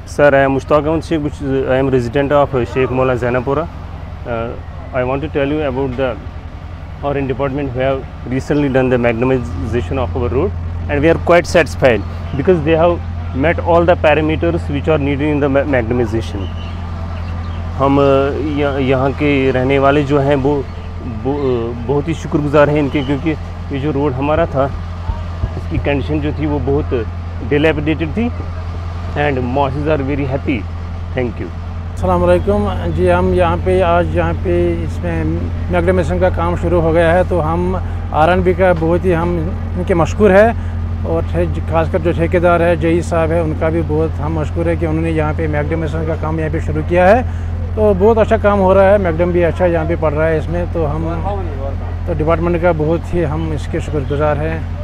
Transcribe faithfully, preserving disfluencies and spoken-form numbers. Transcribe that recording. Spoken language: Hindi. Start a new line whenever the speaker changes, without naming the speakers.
Sir, I am Mushtaq Ahmed Sheikh, which is, I am resident of Sheikh Mola Zainapora. Uh, I want to tell you about the our in department who have recently done the macdamisation of our road, and we are quite satisfied because they have met all the parameters which are needed in the macdamisation. हम यहाँ के रहने वाले जो हैं वो बहुत ही शुक्रगुजार हैं इनके, क्योंकि ये जो रोड हमारा था इसकी कंडीशन जो थी वो बहुत डिलेपिडेटेड थी and mosses are very happy. Thank you.
अस्सलाम वालेकुम जी, हम यहाँ पे आज यहाँ पे इसमें मैक्डमिसेशन का काम शुरू हो गया है, तो हम आर एंड बी का बहुत ही हम इनके मशकूर है, और खासकर जो ठेकेदार है जई साहब है उनका भी बहुत हम मशकूर है कि उन्होंने यहाँ पे मैक्डमिसेशन का काम यहाँ पे शुरू किया है। तो बहुत अच्छा काम हो रहा है, मैकडम भी अच्छा यहाँ पे पड़ रहा है इसमें, तो हम तो डिपार्टमेंट का बहुत ही हम इसके शुक्रगुजार हैं।